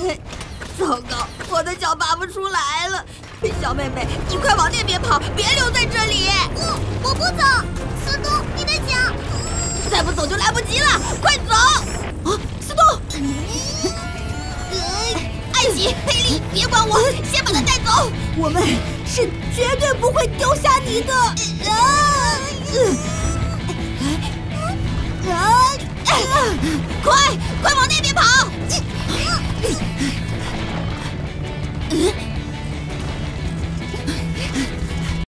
糟糕，我的脚拔不出来了。小妹妹，你快往那边跑，别留在这里。 我不走，司东，你的脚。 再不走就来不及了，快走！啊，司东！艾奇、佩利，别管我，先把他带走。我们是绝对不会丢下你的。